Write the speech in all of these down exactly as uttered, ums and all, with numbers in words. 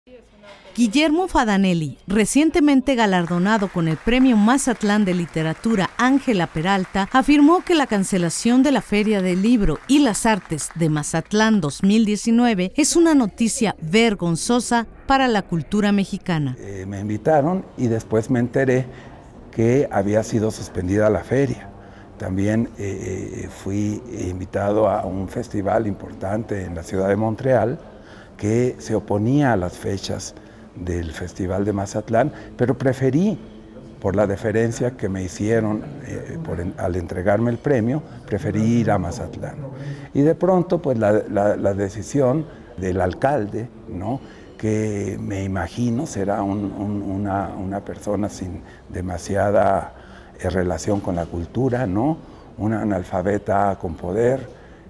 Guillermo Fadanelli, recientemente galardonado con el Premio Mazatlán de Literatura Ángela Peralta, afirmó que la cancelación de la Feria del Libro y las Artes de Mazatlán dos mil diecinueve es una noticia vergonzosa para la cultura mexicana. Eh, me invitaron y después me enteré que había sido suspendida la feria. También eh, fui invitado a un festival importante en la ciudad de Montreal que se oponía a las fechas del Festival de Mazatlán, pero preferí, por la deferencia que me hicieron eh, por en, al entregarme el premio, preferí ir a Mazatlán. Y de pronto, pues la, la, la decisión del alcalde, ¿no?, que me imagino será un, un, una, una persona sin demasiada eh, relación con la cultura, ¿no?, una analfabeta con poder,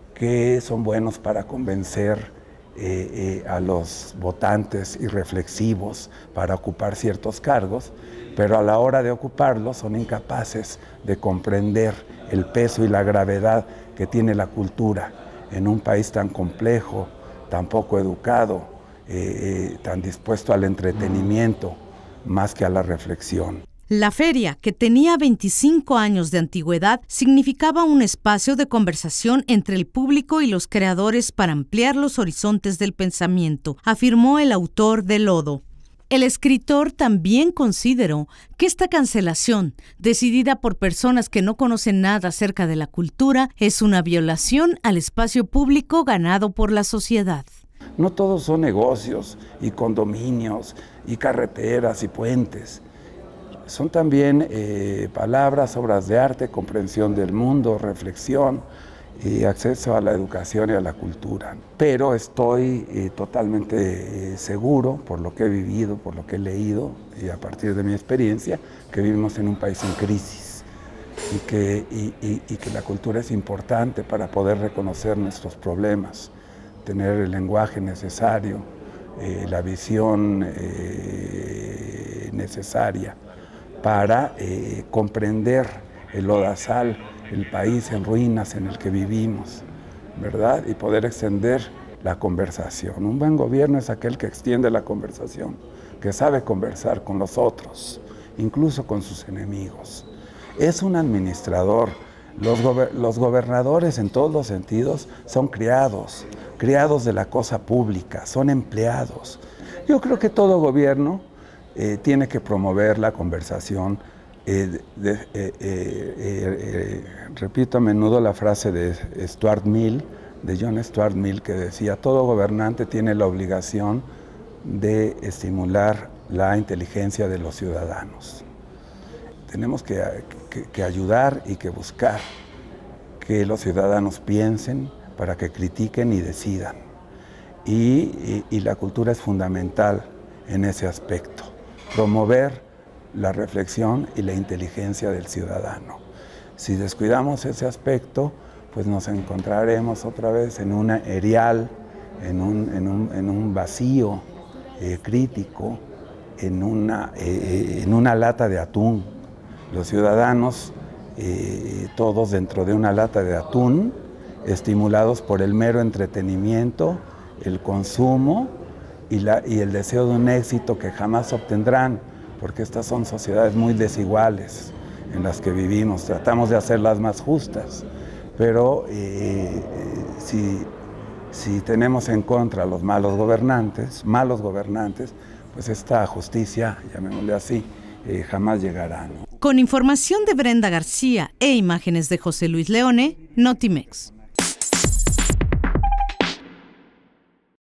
que son buenos para convencer Eh, eh, a los votantes irreflexivos para ocupar ciertos cargos, pero a la hora de ocuparlos son incapaces de comprender el peso y la gravedad que tiene la cultura en un país tan complejo, tan poco educado, eh, eh, tan dispuesto al entretenimiento más que a la reflexión. La feria, que tenía veinticinco años de antigüedad, significaba un espacio de conversación entre el público y los creadores para ampliar los horizontes del pensamiento, afirmó el autor de Lodo. El escritor también consideró que esta cancelación, decidida por personas que no conocen nada acerca de la cultura, es una violación al espacio público ganado por la sociedad. No todos son negocios y condominios y carreteras y puentes. Son también eh, palabras, obras de arte, comprensión del mundo, reflexión y acceso a la educación y a la cultura. Pero estoy eh, totalmente eh, seguro, por lo que he vivido, por lo que he leído y a partir de mi experiencia, que vivimos en un país en crisis y que, y, y, y que la cultura es importante para poder reconocer nuestros problemas, tener el lenguaje necesario, eh, la visión eh, necesaria para eh, comprender el lodazal, el país en ruinas en el que vivimos, ¿verdad? Y poder extender la conversación. Un buen gobierno es aquel que extiende la conversación, que sabe conversar con los otros, incluso con sus enemigos. Es un administrador. Los, gober los gobernadores en todos los sentidos son criados, criados de la cosa pública, son empleados. Yo creo que todo gobierno Eh, tiene que promover la conversación. Eh, de, eh, eh, eh, eh, repito a menudo la frase de Stuart Mill, de John Stuart Mill, que decía: todo gobernante tiene la obligación de estimular la inteligencia de los ciudadanos. Tenemos que, que, que ayudar y que buscar que los ciudadanos piensen para que critiquen y decidan. Y, y, y la cultura es fundamental en ese aspecto. Promover la reflexión y la inteligencia del ciudadano. Si descuidamos ese aspecto, pues nos encontraremos otra vez en una erial, en un, en un, en un vacío eh, crítico, en una, eh, en una lata de atún. Los ciudadanos, eh, todos dentro de una lata de atún, estimulados por el mero entretenimiento, el consumo, Y, la, y el deseo de un éxito que jamás obtendrán, porque estas son sociedades muy desiguales en las que vivimos. Tratamos de hacerlas más justas, pero eh, si, si tenemos en contra a los malos gobernantes, malos gobernantes, pues esta justicia, llamémosle así, eh, jamás llegará, ¿no? Con información de Brenda García e imágenes de José Luis Leone, Notimex.